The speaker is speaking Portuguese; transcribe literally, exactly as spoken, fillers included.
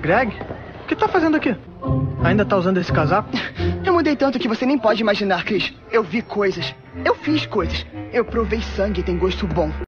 Greg? O que tá fazendo aqui? Ainda tá usando esse casaco? Eu mudei tanto que você nem pode imaginar, Chris. Eu vi coisas. Eu fiz coisas. Eu provei sangue e tem gosto bom.